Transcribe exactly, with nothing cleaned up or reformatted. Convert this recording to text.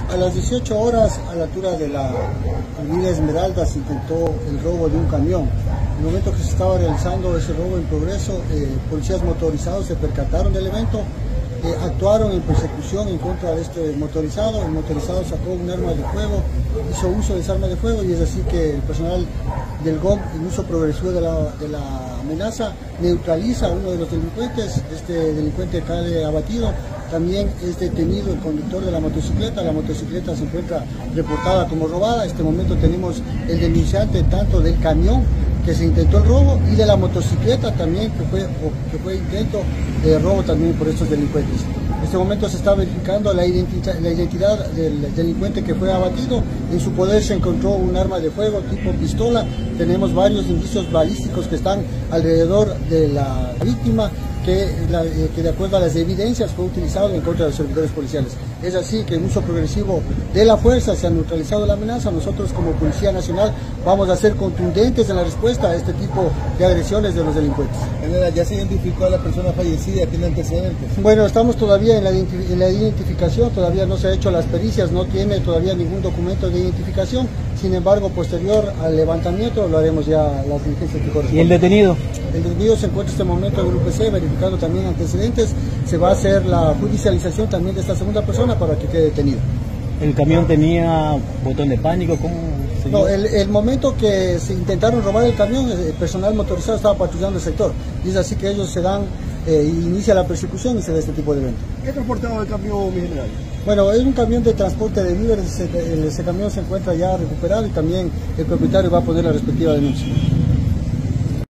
A las dieciocho horas, a la altura de la avenida Esmeralda, se intentó el robo de un camión. En el momento que se estaba realizando ese robo en progreso, eh, policías motorizados se percataron del evento, eh, actuaron en persecución en contra de este motorizado. El motorizado sacó un arma de fuego, hizo uso de esa arma de fuego, y es así que el personal del G O M, en uso progresivo de la, de la amenaza, neutraliza a uno de los delincuentes. Este delincuente cae abatido. También es detenido el conductor de la motocicleta. La motocicleta se encuentra reportada como robada. En este momento tenemos el denunciante tanto del camión que se intentó el robo y de la motocicleta también, que fue, que fue intento de robo también por estos delincuentes. En este momento se está verificando la identidad, la identidad del delincuente que fue abatido. En su poder se encontró un arma de fuego tipo pistola. Tenemos varios indicios balísticos que están alrededor de la víctima, que, la, que de acuerdo a las evidencias fue utilizado en contra de los servidores policiales. Es así que en uso progresivo de la fuerza se ha neutralizado la amenaza. Nosotros como Policía Nacional vamos a ser contundentes en la respuesta a este tipo de agresiones de los delincuentes. ¿Ya se identificó a la persona fallecida? ¿Tiene antecedentes? Bueno, estamos todavía en la, en la identificación, todavía no se ha hecho las pericias, no tiene todavía ningún documento de identificación. Sin embargo, posterior al levantamiento lo haremos ya las diligencias que corresponden. ¿Y el detenido? El detenido se encuentra en este momento en el Grupo C, verificando también antecedentes. Se va a hacer la judicialización también de esta segunda persona para que quede detenido. ¿El camión tenía botón de pánico? ¿Cómo se No, el, el momento que se intentaron robar el camión, el personal motorizado estaba patrullando el sector. Y es así que ellos se dan, eh, inicia la persecución y se da este tipo de evento. ¿Qué transportaba el camión, mi general? Bueno, es un camión de transporte de víveres. Ese, ese camión se encuentra ya recuperado y también el propietario va a poner la respectiva denuncia.